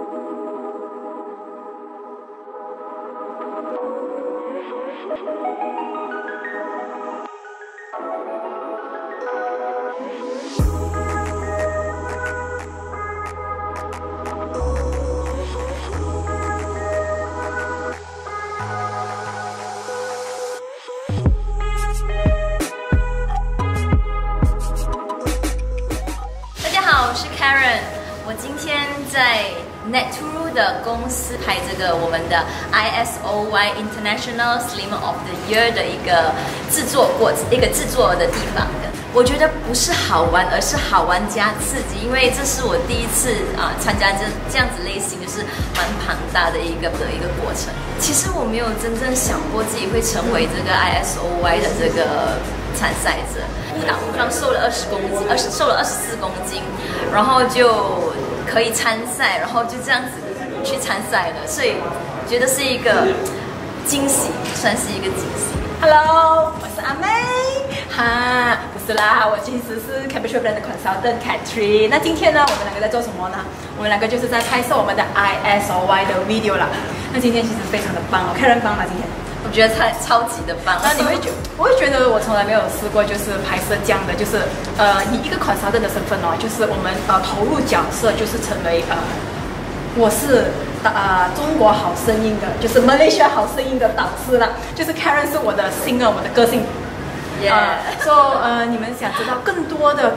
我今天在 Netturul 的公司拍这个我们的 ISOY International Slimmer of the Year 的一个制作的地方的。我觉得不是好玩，而是好玩加刺激，因为这是我第一次参加这样子类型，就是蛮庞大的一个过程。其实我没有真正想过自己会成为这个 ISOY 的这个参赛者。误打误撞瘦了20公斤，瘦了24公斤，然后就可以参赛，然后就这样子去参赛了，所以觉得是一个惊喜，算是一个惊喜。 Hello， 我是阿妹，哈，不是啦，我其实是 Capital Brand 的 Consultant Catherine。那今天呢，我们两个在做什么呢？我们两个就是在拍摄我们的 ISOY 的 video 啦。那今天其实非常的棒哦，看人棒吗？今天？ 我觉得超级的棒。 那我会觉得我从来没有试过，就是拍摄这样的，就是以一个 consultant 的身份哦，就是我们投入角色，就是成为我是中国好声音的，就是 Malaysia 好声音的导师啦，就是 Karen 是我的singer，我的歌星。你们想知道更多的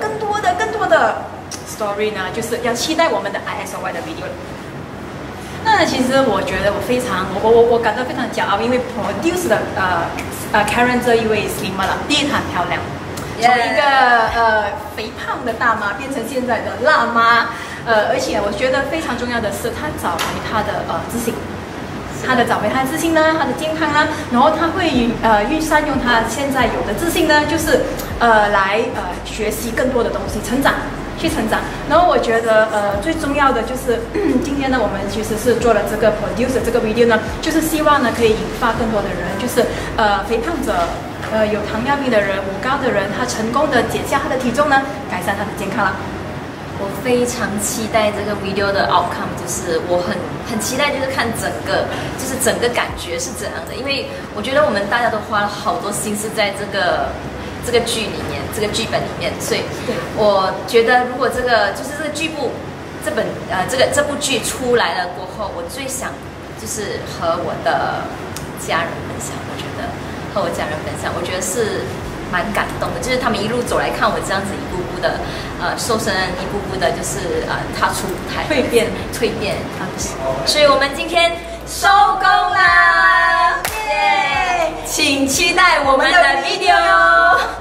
story 呢，就是要期待我们的 ISOY 的 video。那其实我觉得我感到非常骄傲，因为 produce 的Karen 这一位 slimmer 啦，第一她很漂亮，从一个肥胖的大妈变成现在的辣妈，而且我觉得非常重要的是，她找回她的自信，她的自信呢，她的健康呢，然后她会善用她现在有的自信呢，就是来学习更多的东西，去成长。然后我觉得最重要的就是今天呢，我们其实是做了这个 produce 这个 video 呢，就是希望呢可以引发更多的人，就是肥胖者、有糖尿病的人、五高的人，他成功的减下他的体重呢，改善他的健康啦。 我非常期待这个 video 的 outcome， 就是我很期待，就是看整个感觉是怎样的，因为我觉得我们大家都花了好多心思在这个剧里面，这个剧本里面，所以我觉得如果这部剧出来了过后，我最想就是和我的家人分享。我觉得和我家人分享，我觉得是蛮感动的，就是他们一路走来看我这样子一步步的瘦身，一步步的就是踏出舞台，蜕变，所以我们今天收工啦，耶！请期待我们的 video。